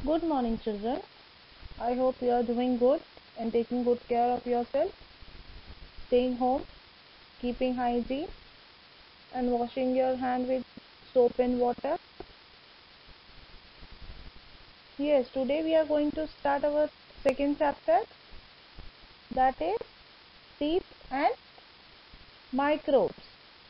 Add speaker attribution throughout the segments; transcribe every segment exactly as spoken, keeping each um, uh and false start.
Speaker 1: Good morning, children. I hope you are doing good and taking good care of yourself, staying home, keeping hygiene, and washing your hand with soap and water. Yes, today we are going to start our second chapter, that is teeth and microbes.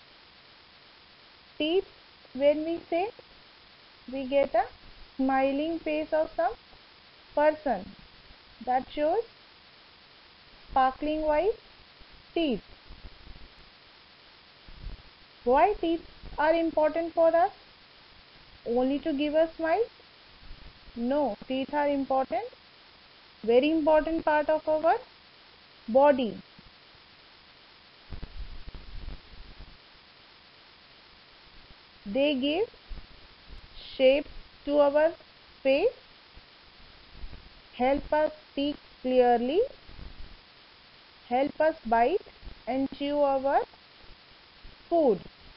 Speaker 1: Teeth, when we say, we get a smiling face of some person that shows sparkling white teeth. Why teeth are important for us? Only to give a smile? No, teeth are important, very important part of our body. They give shape to our face, help us speak clearly, help us bite and chew our food.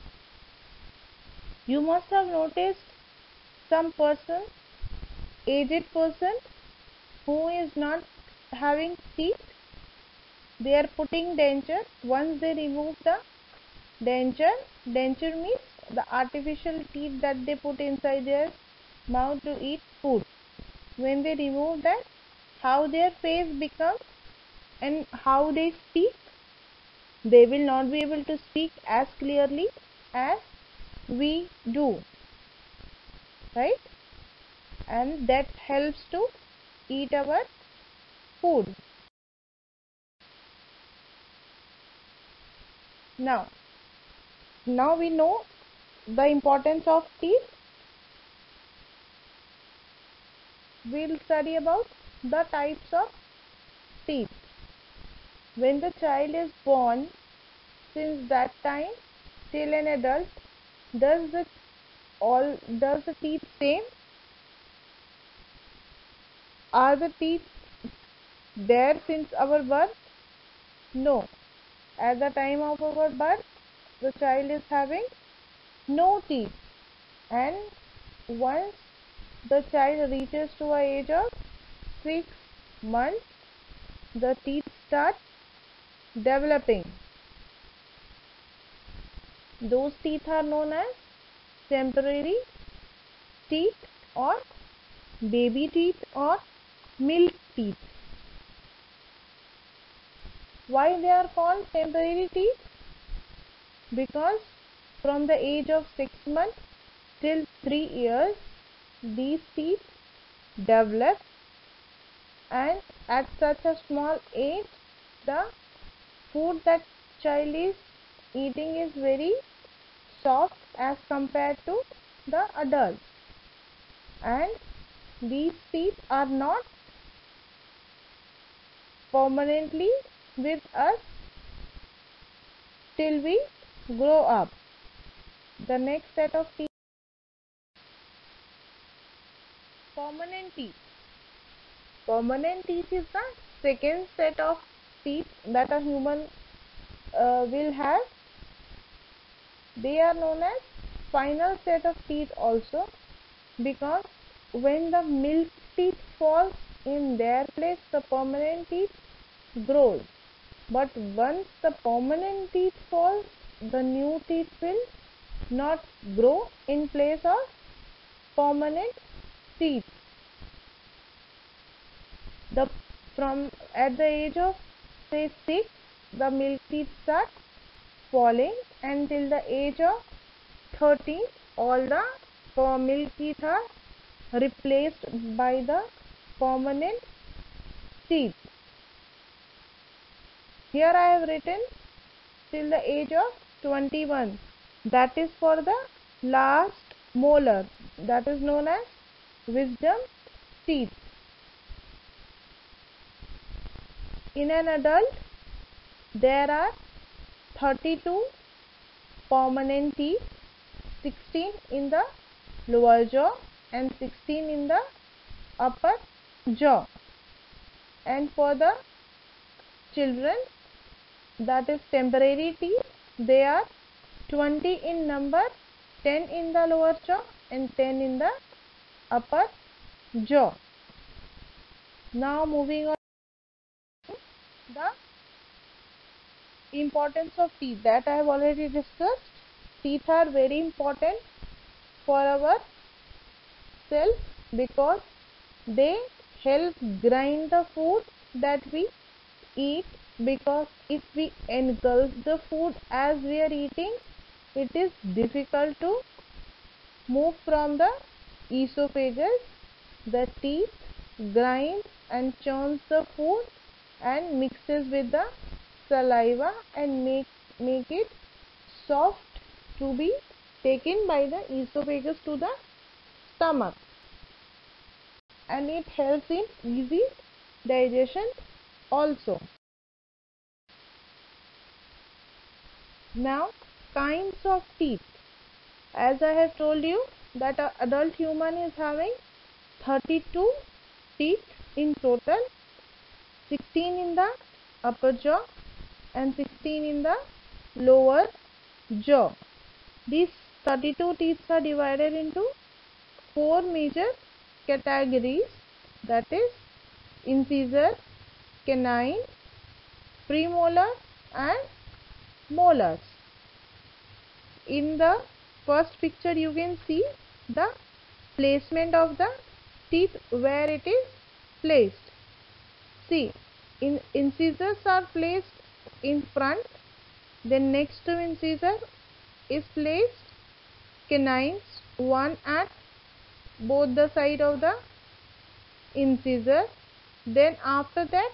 Speaker 1: You must have noticed some person, aged person, who is not having teeth. They are putting denture. Once they remove the denture, denture means the artificial teeth that they put inside their mouth to eat food. When they remove that, how their face becomes and how they speak, they will not be able to speak as clearly as we do, right? And that helps to eat our food. Now, now we know the importance of teeth. We'll study about the types of teeth. When the child is born, since that time till an adult, does the all does the teeth same? Are the teeth there since our birth? No. At the time of our birth, the child is having no teeth, and once the child reaches to a age of six months, the teeth start developing. Those teeth are known as temporary teeth or baby teeth or milk teeth. Why they are called temporary teeth? Because from the age of six months till three years, these teeth develop, and at such a small age, the food that child is eating is very soft as compared to the adult, and these teeth are not permanently with us till we grow up. The next set of teeth, permanent teeth. Permanent teeth is the second set of teeth that a human uh, will have. They are known as final set of teeth also, because when the milk teeth falls, in their place the permanent teeth grows. But once the permanent teeth falls, the new teeth will not grow in place of permanent teeth. The from at the age of say six, the milk teeth start falling, and till the age of thirteen, all the milk teeth are replaced by the permanent teeth. Here I have written till the age of twenty-one. That is for the last molar, that is known as wisdom teeth. In an adult, there are thirty-two permanent teeth, sixteen in the lower jaw and sixteen in the upper jaw. And for the children, that is temporary teeth, they are twenty in number, ten in the lower jaw and ten in the upper jaw. Now moving on to the importance of teeth that I have already discussed. Teeth are very important for our self because they help grind the food that we eat, because if we engulf the food as we are eating, it is difficult to move from the esophagus. The teeth grinds and churns the food and mixes with the saliva and make, make it soft to be taken by the esophagus to the stomach, and it helps in easy digestion also. Now, kinds of teeth. As I have told you that an adult human is having thirty-two teeth in total, sixteen in the upper jaw and sixteen in the lower jaw. These thirty-two teeth are divided into four major categories, that is incisor, canine, premolar and molars. In the first picture you can see the placement of the teeth, where it is placed. See, in incisors are placed in front, then next to incisor is placed canines, one at both the side of the incisor. Then after that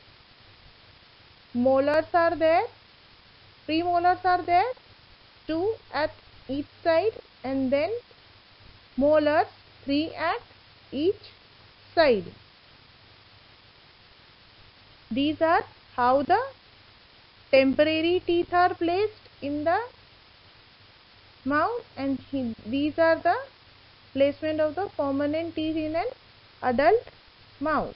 Speaker 1: molars are there, premolars are there, two at each side, and then molars, three at each side. These are how the temporary teeth are placed in the mouth, and he, these are the placement of the permanent teeth in an adult mouth.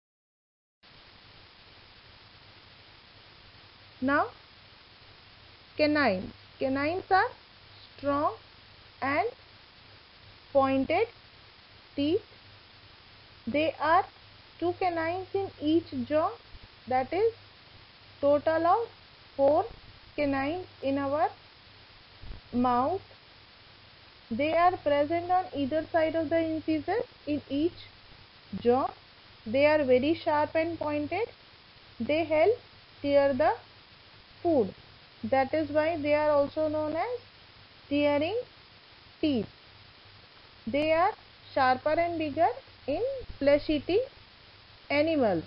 Speaker 1: Now, canines. Canines are strong and pointed teeth. They are two canines in each jaw, that is total of four canines in our mouth. They are present on either side of the incisor in each jaw. They are very sharp and pointed. They help tear the food. That is why they are also known as tearing teeth. They are sharper and bigger in flesh-eating animals.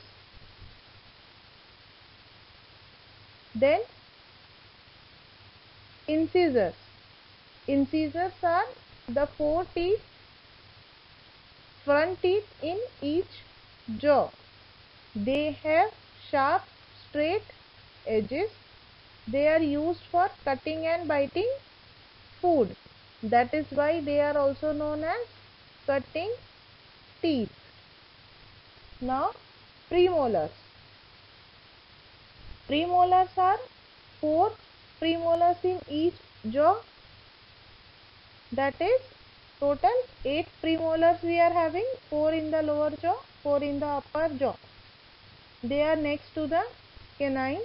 Speaker 1: Then incisors. Incisors are the four teeth, front teeth in each jaw. They have sharp, straight edges. They are used for cutting and biting food. That is why they are also known as cutting teeth. Now, premolars. Premolars are four premolars in each jaw. That is total eight premolars we are having, four in the lower jaw, four in the upper jaw. They are next to the canines,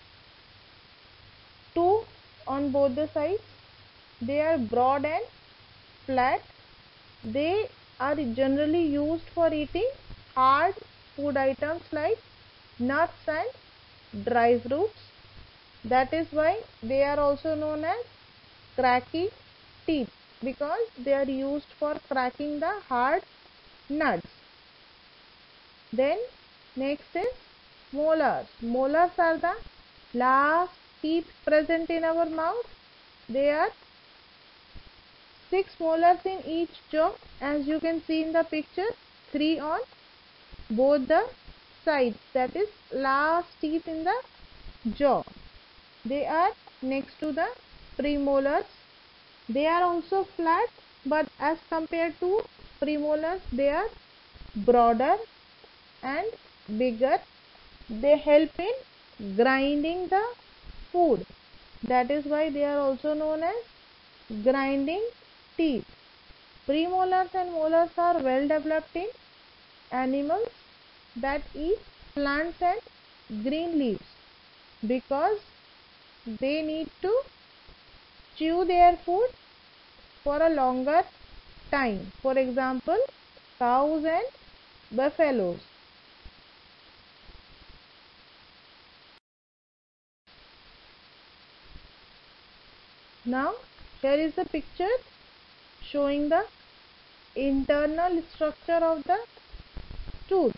Speaker 1: two on both the sides. They are broad and flat. They are generally used for eating hard food items like nuts and dry fruits. That is why they are also known as cracky teeth, because they are used for cracking the hard nuts. Then next is molars. Molars are the last teeth present in our mouth. They are six molars in each jaw, as you can see in the picture, three on both the sides, that is last teeth in the jaw. They are next to the premolars. They are also flat, but as compared to premolars, they are broader and bigger. They help in grinding the food. That is why they are also known as grinding teeth. Premolars and molars are well developed in animals that eat plants and green leaves, because they need to chew their food for a longer time. For example, cows and buffaloes. Now here is the picture showing the internal structure of the tooth.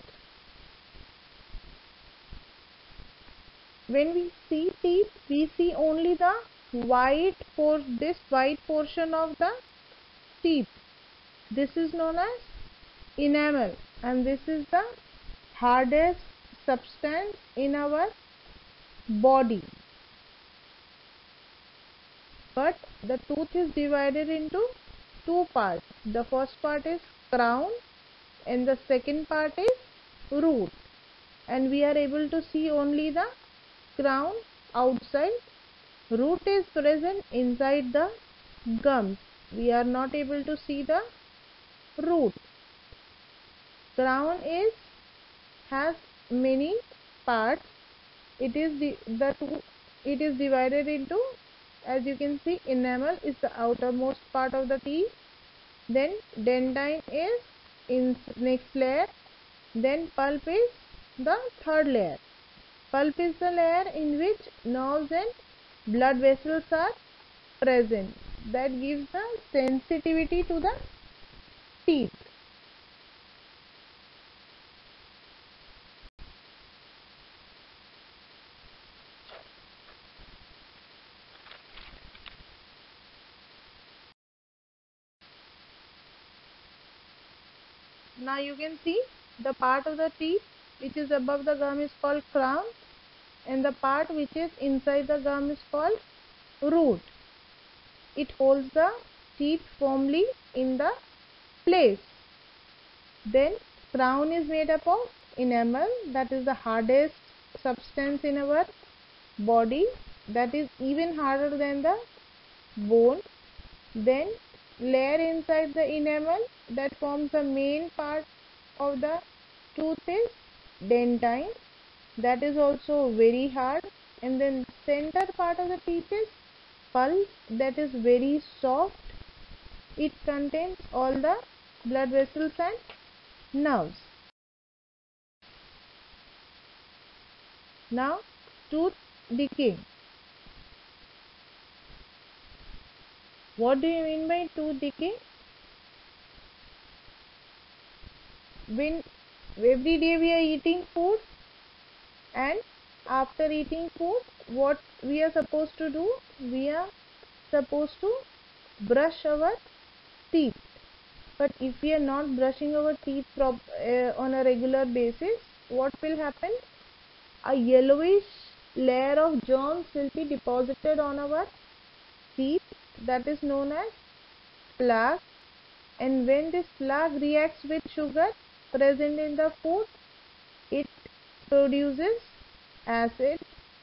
Speaker 1: When we see teeth, we see only the white for this white portion of the teeth. This is known as enamel, and this is the hardest substance in our body. But the tooth is divided into two parts. The first part is crown and the second part is root, and we are able to see only the crown outside. Root is present inside the gums. We are not able to see the root. Crown is has many parts. It is the, the two, it is divided into, as you can see, enamel is the outermost part of the teeth, then dentine is in next layer, then pulp is the third layer. Pulp is the layer in which nerves and blood vessels are present. That gives the sensitivity to the teeth. Now you can see the part of the teeth which is above the gum is called crown, and the part which is inside the gum is called root. It holds the teeth firmly in the place. Then crown is made up of enamel, that is the hardest substance in our body, that is even harder than the bone. Then layer inside the enamel that forms the main part of the tooth is dentine, that is also very hard, and then center part of the teeth is pulp, that is very soft. It contains all the blood vessels and nerves. Now tooth decay. What do you mean by tooth decay? When every day we are eating food, and after eating food, what we are supposed to do? We are supposed to brush our teeth. But if we are not brushing our teeth prop, uh, on a regular basis, what will happen? A yellowish layer of germs will be deposited on our teeth, that is known as plaque. And when this plaque reacts with sugar present in the food, it produces acid,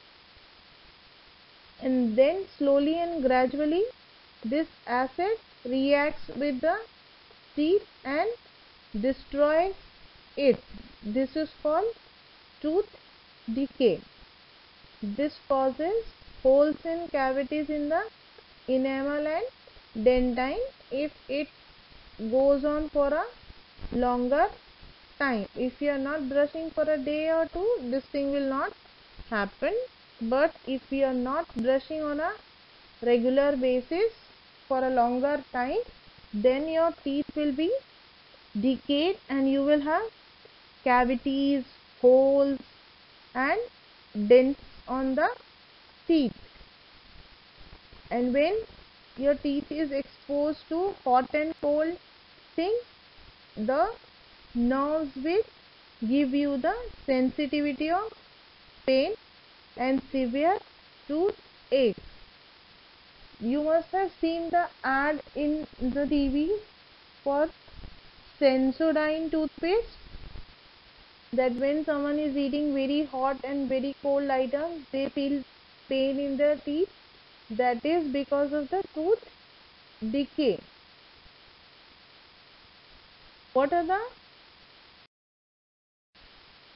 Speaker 1: and then slowly and gradually this acid reacts with the teeth and destroys it. This is called tooth decay. This causes holes and cavities in the enamel and dentine if it goes on for a longer time. If you are not brushing for a day or two, this thing will not happen. But if you are not brushing on a regular basis for a longer time, then your teeth will be decayed and you will have cavities, holes and dents on the teeth. And when your teeth is exposed to hot and cold things, the nerves will give you the sensitivity of pain and severe toothache. You must have seen the ad in the T V for Sensodyne toothpaste, that when someone is eating very hot and very cold items, they feel pain in their teeth. That is because of the tooth decay. What are the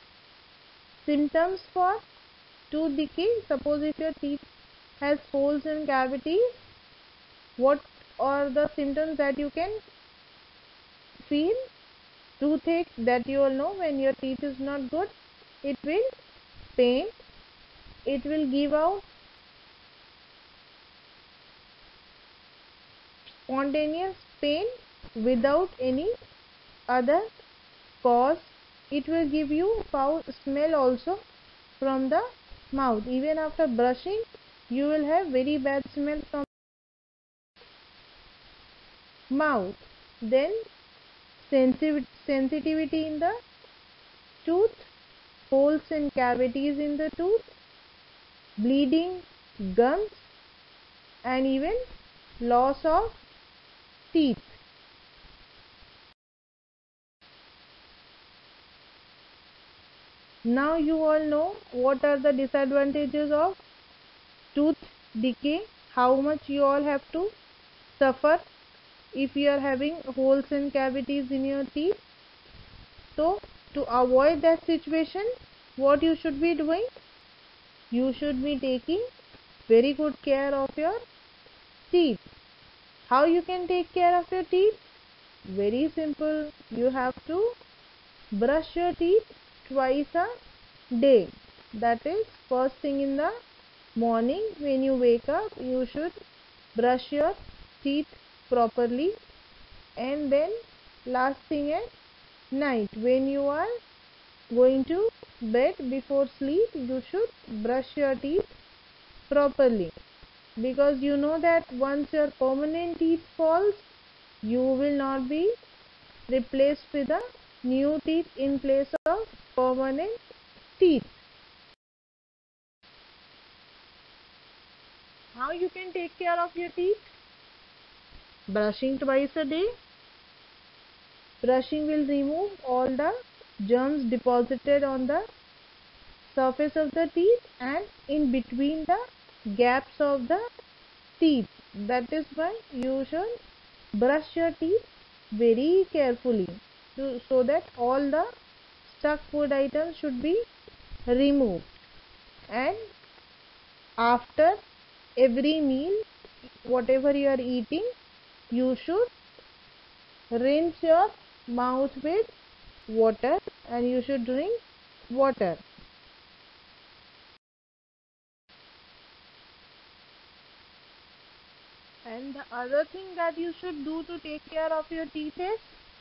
Speaker 1: symptoms for tooth decay. Suppose if your teeth has holes and cavities, what are the symptoms that you can feel? Toothache, that you all know when your teeth is not good. It will pain. It will give out spontaneous pain without any other cause. It will give you foul smell also from the mouth. Even after brushing, you will have very bad smell from mouth. Then sensitivity sensitivity in the tooth, holes and cavities in the tooth, bleeding gums, and even loss of teeth. Now you all know what are the disadvantages of tooth decay, how much you all have to suffer if you are having holes and cavities in your teeth. So to avoid that situation, what you should be doing? You should be taking very good care of your teeth. How you can take care of your teeth? Very simple. You have to brush your teeth twice a day. That is, first thing in the morning when you wake up, you should brush your teeth properly, and then last thing at night when you are going to bed before sleep, you should brush your teeth properly, because you know that once your permanent teeth falls, you will not be replaced with a new teeth in place of permanent teeth. How you can take care of your teeth? Brushing twice a day. Brushing will remove all the germs deposited on the surface of the teeth and in between the gaps of the teeth. That is why you should brush your teeth very carefully, to, so that all the stuck food items should be removed. And after every meal, whatever you are eating, you should rinse your mouth with water and you should drink water. And the other thing that you should do to take care of your teeth is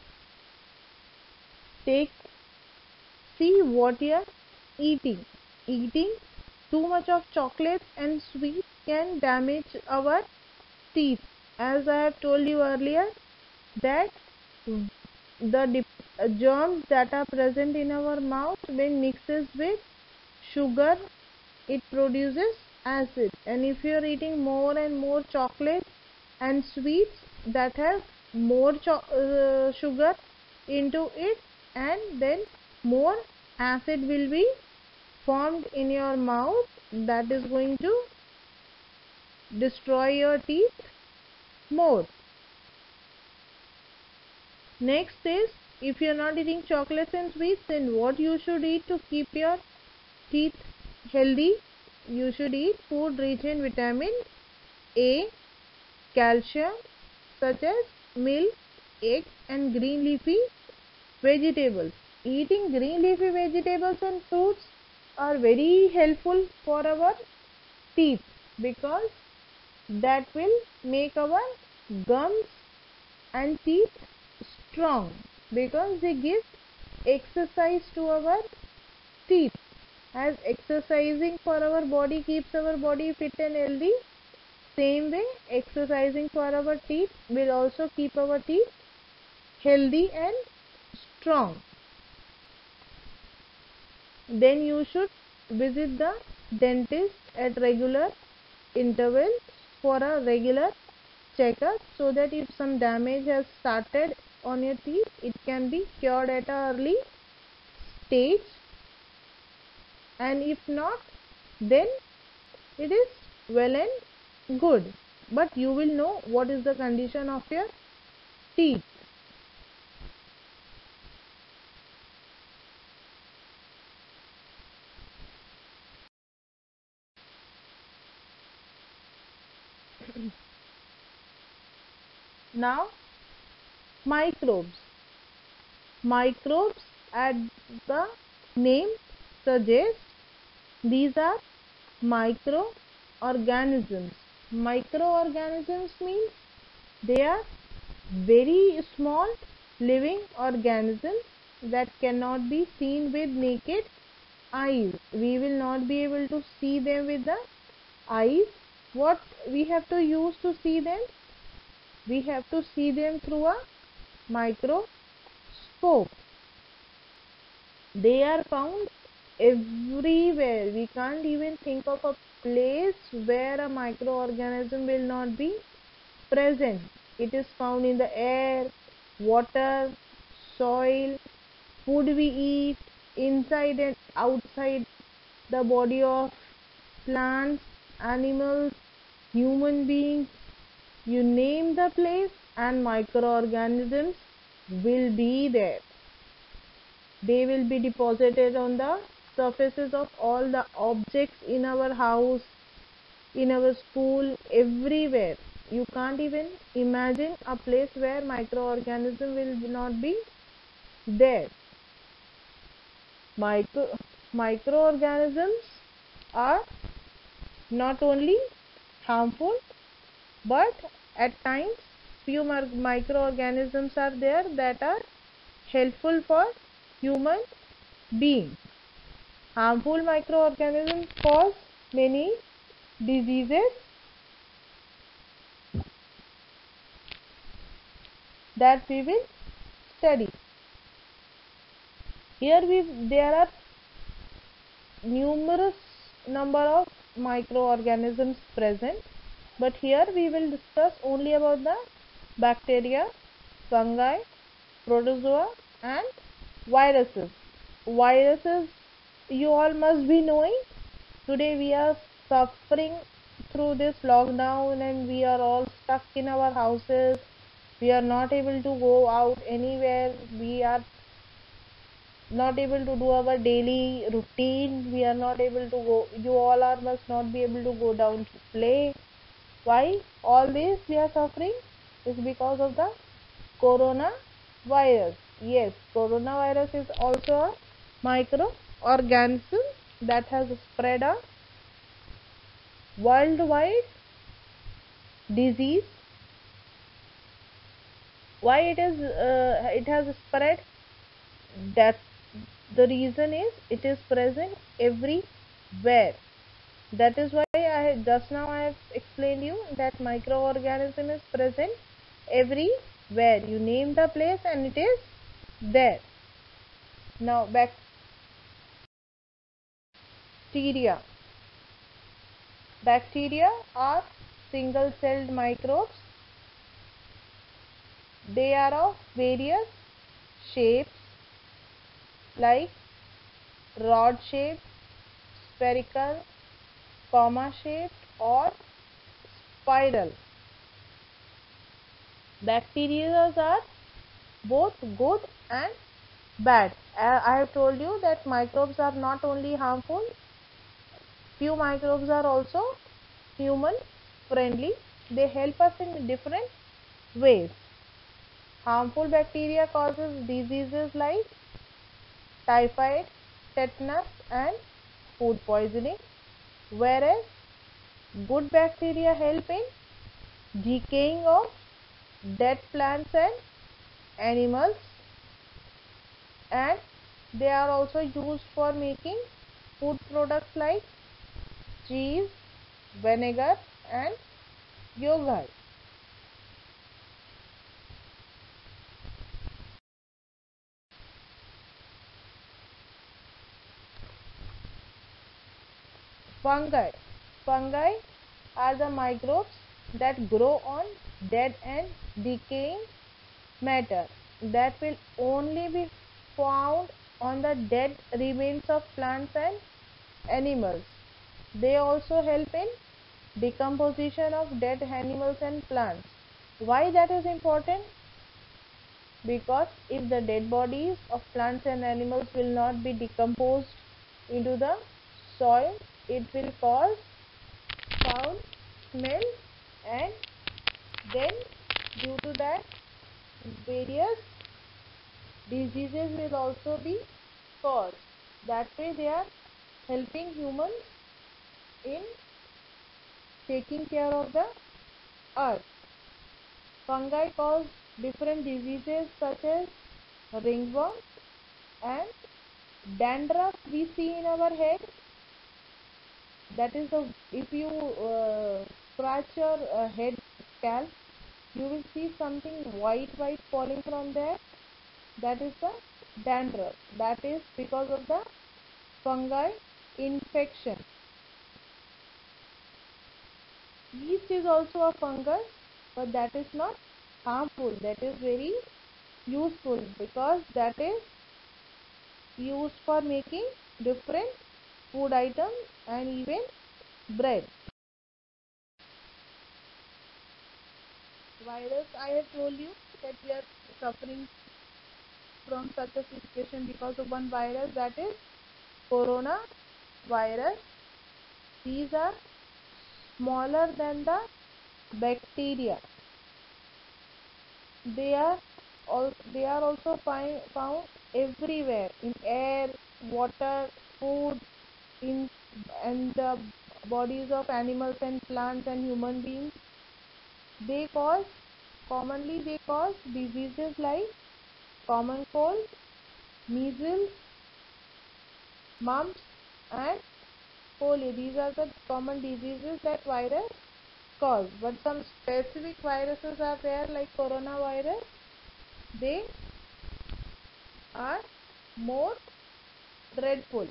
Speaker 1: take see what you are eating. Eating too much of chocolates and sweets can damage our teeth. As I have told you earlier, that the germs that are present in our mouth, when mixes with sugar, it produces acid. And if you are eating more and more chocolates and sweets that have more uh, sugar into it, and then more acid will be formed in your mouth, that is going to destroy your teeth more. Next is, if you are not eating chocolates and sweets, then what you should eat to keep your teeth healthy? You should eat food rich in vitamin A, calcium, such as milk, eggs and green leafy vegetables. Eating green leafy vegetables and fruits are very helpful for our teeth, because that will make our gums and teeth strong, because they give exercise to our teeth. As exercising for our body keeps our body fit and healthy, same way exercising for our teeth will also keep our teeth healthy and strong. Then you should visit the dentist at regular intervals for a regular checkup, so that if some damage has started on your teeth, it can be cured at an early stage, and if not, then it is well and good, but you will know what is the condition of your teeth. Now, microbes. Microbes, as the name suggests, these are microorganisms. Microorganisms means they are very small living organisms that cannot be seen with naked eyes. We will not be able to see them with the eyes. What we have to use to see them? We have to see them through a microscope. They are found everywhere. We can't even think of a place where a microorganism will not be present. It is found in the air, water, soil, food we eat, inside and outside the body of plants, animals, human beings. You name the place and microorganisms will be there. They will be deposited on the surfaces of all the objects in our house, in our school, everywhere. You can't even imagine a place where microorganism will not be there. Micro microorganisms are not only harmful, but at times few microorganisms are there that are helpful for human beings. Harmful microorganisms cause many diseases that we will study. Here we there are numerous number of microorganisms present, but here we will discuss only about the bacteria, fungi, protozoa and viruses. Viruses you all must be knowing. Today we are suffering through this lockdown and we are all stuck in our houses. We are not able to go out anywhere. We are not able to do our daily routine. We are not able to go. You all are must not be able to go down to play. Why all this we are suffering? Is because of the coronavirus. Yes, coronavirus is also a microorganism that has spread a worldwide disease. Why it is uh, it has spread? That the reason is it is present everywhere. That is why I just now I have explained you that microorganism is present everywhere. You name the place and it is there. Now bacteria. Bacteria are single-celled microbes. They are of various shapes like rod shaped, spherical, comma shaped or spiral. Bacteria are both good and bad. I have told you that microbes are not only harmful, few microbes are also human friendly. They help us in different ways. Harmful bacteria causes diseases like typhoid, tetanus and food poisoning, whereas good bacteria help in decaying of dead plants and animals, and they are also used for making food products like cheese, vinegar and yogurt. Fungi. Fungi are the microbes that grow on dead and decaying matter that will only be found on the dead remains of plants and animals. They also help in decomposition of dead animals and plants. Why that is important? Because if the dead bodies of plants and animals will not be decomposed into the soil, it will cause foul smell and then Due to that, various diseases will also be caused. That way they are helping humans in taking care of the earth. Fungi cause different diseases such as ringworm and dandruff we see in our head. That is the, if you uh, scratch your uh, head scalp, you will see something white white falling from there. That is the dandruff. That is because of the fungi infection. Yeast is also a fungus, but that is not harmful. That is very useful because that is used for making different food items and even bread. Virus, I have told you that we are suffering from such a situation because of one virus, that is corona virus. These are smaller than the bacteria. They are all they are also find, found everywhere in air, water, food, in and the bodies of animals and plants and human beings. They cause commonly they cause diseases like common cold, measles, mumps, and polio. These are the common diseases that virus cause. But some specific viruses are there like coronavirus. They are more dreadful.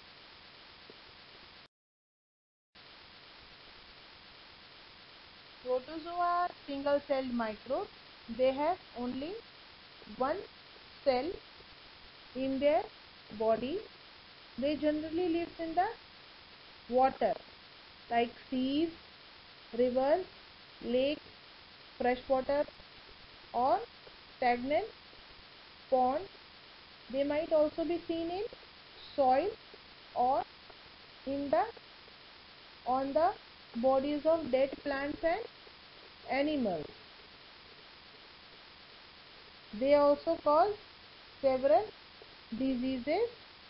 Speaker 1: Protozoa are single-celled microbes. They have only one cell in their body. They generally live in the water like seas, rivers, lakes, freshwater or stagnant ponds. They might also be seen in soil or in the on the bodies of dead plants and animals. They also cause several diseases.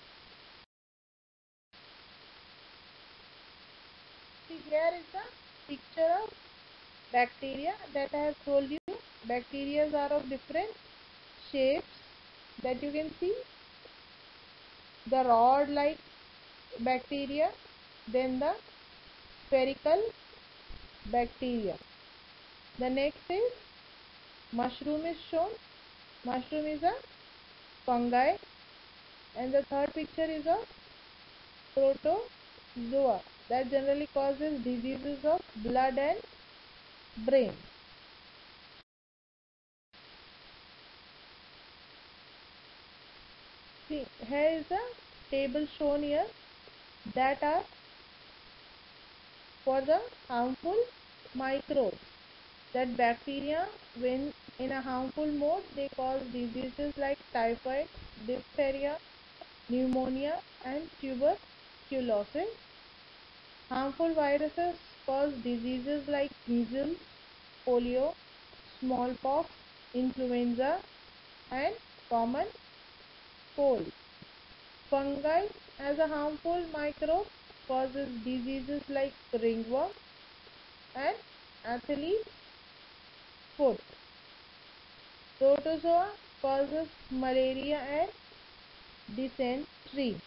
Speaker 1: See, here is the picture of bacteria that I have told you. Bacteria are of different shapes that you can see. The rod like bacteria, then the spherical bacteria. The next is mushroom is shown. Mushroom is a fungi, and the third picture is of protozoa that generally causes diseases of blood and brain. See, here is a table shown here that are for the harmful microbes. That bacteria, when in a harmful mode, they cause diseases like typhoid, diphtheria, pneumonia, and tuberculosis. Harmful viruses cause diseases like measles, polio, smallpox, influenza, and common cold. Fungi as a harmful microbe causes diseases like ringworm and athlete's foot. Protozoa causes malaria and dysentery.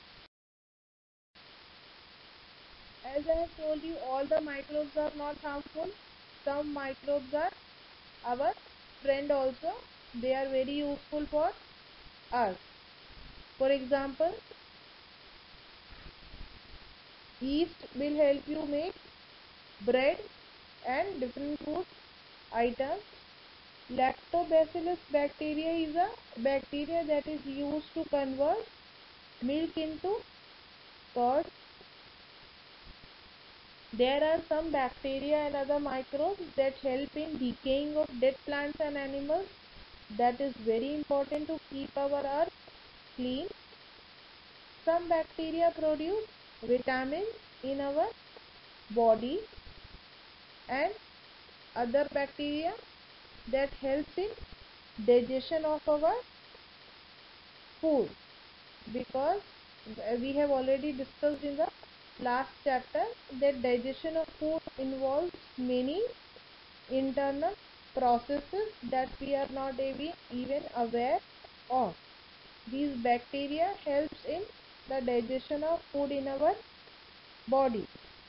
Speaker 1: As I have told you, all the microbes are not harmful. Some microbes are our friend also. They are very useful for us. For example, yeast will help you make bread and different food items. Lactobacillus bacteria is a bacteria that is used to convert milk into curd. There are some bacteria and other microbes that help in decaying of dead plants and animals. That is very important to keep our earth clean. Some bacteria produce vitamins in our body, and other bacteria that helps in digestion of our food, because we have already discussed in the last chapter that digestion of food involves many internal processes that we are not even aware of. These bacteria helps in the digestion of food in our body.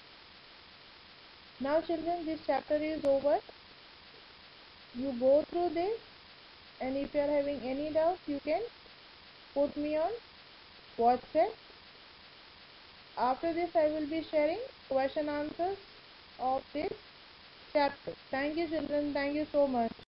Speaker 1: Now children, this chapter is over. You go through this, and if you are having any doubt, you can put me on WhatsApp. After this, I will be sharing question answers of this chapter. Thank you children. Thank you so much.